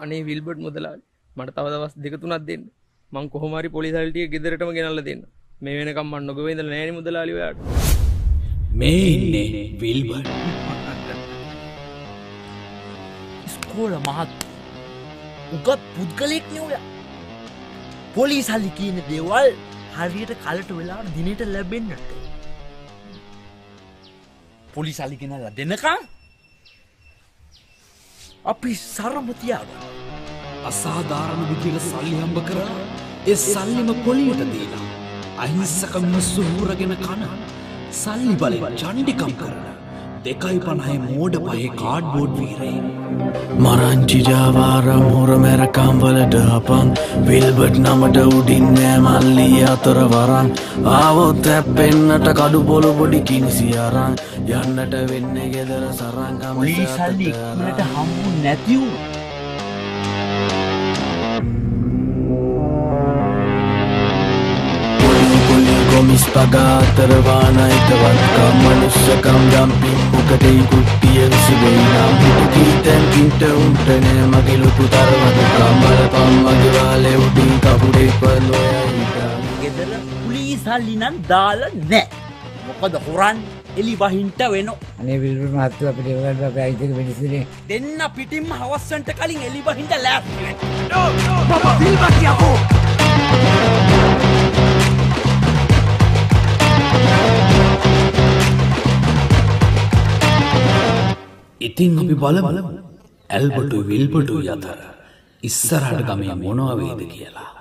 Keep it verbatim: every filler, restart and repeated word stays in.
අනේ විල්බර්ට් මුදලාලි මට තව දවස් දෙක තුනක් දෙන්න. මං කොහොම හරි පොලිස් හල් ටික ගෙදරටම ගෙනල්ලා දෙන්න. මේ වෙනකම් මං නොගොවේ ඉඳලා නෑනේ මුදලාලි ඔයාට. මේ ඉන්නේ විල්බර්ට්. ඉස්කෝල මහත් උගත් පුද්ගලෙක් නේ ඔයා. පොලිස් හල් කියන දේවල් හරියට කලට වෙලාවට දිනෙට ලැබෙන්නට. පොලිස් හල් ගෙනල්ලා දෙනකම් අපි සරම තියාගන්න. අසාධාරණ විදිහට සල්ලි හම්බ කරලා ඒ සල්ලිම පොලියට දීලා අහිංසක මිනිස්සු හුරගෙන කන සල්ලි බලෙන් චණ්ඩිකම් කරන දෙකයි පනහේ මෝඩ පහේ කාඩ්බෝඩ් වීරයින් මරංචි ජාවාරම් හොර මැරකම් වලට අපන් විල්බර්ට් නමට උඩින් නෑ මල්ලි අතර වරන් ආවොත් හැප්පෙන්නට කඩු බොළු පොඩි කිනිසි අරන් යන්නට වෙන්නේ ගෙදර සරන් ගම පොලිස් හල් ඉක්මනට හම්බු නැති වුණා. Komis pagater wana itawan kam manusia kam damping bukati kuttiya visibena mukiten kinte untene magilu putar wadu kamal pam magwale udin kapude paloya ida ගෙදර පොලිස් හල් නම් දාලා නැහැ. මොකද හොරන් එලි වහින්ට වෙනෝ. අනේ විල්බර්ට් මහත්තයා අපිට ඒකට අපි අයිතික මිනිස්සුනේ. දෙන්න පිටින්ම හවස් වෙනට කලින් එලි වහින්ට ලෑස්ති වෙන්න. baba විල්බර්ට් යකෝ ඉතින් අපි බලමු ඇල්බර්ට් විල්බර්ට් අතර ඉස්සරහට ගමේ මොනවා වේද කියලා.